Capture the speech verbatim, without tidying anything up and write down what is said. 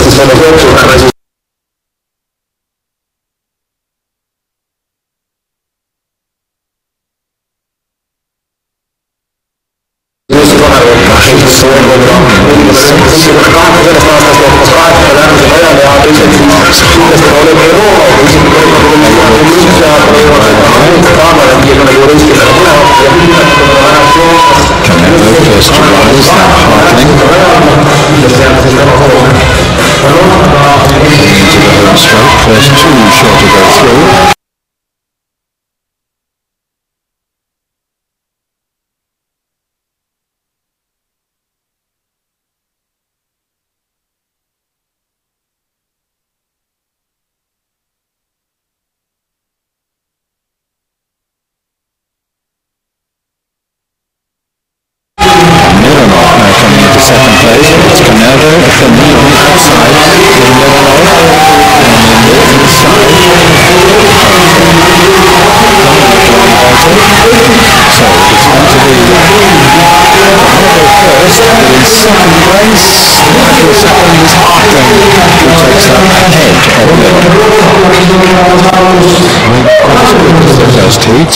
First two sure to go through. Mironov now coming into second place. It's Canervo, Canervo outside. So it's going to be first, and in second place, Michael second is Harkin, who takes that ahead of the first heat.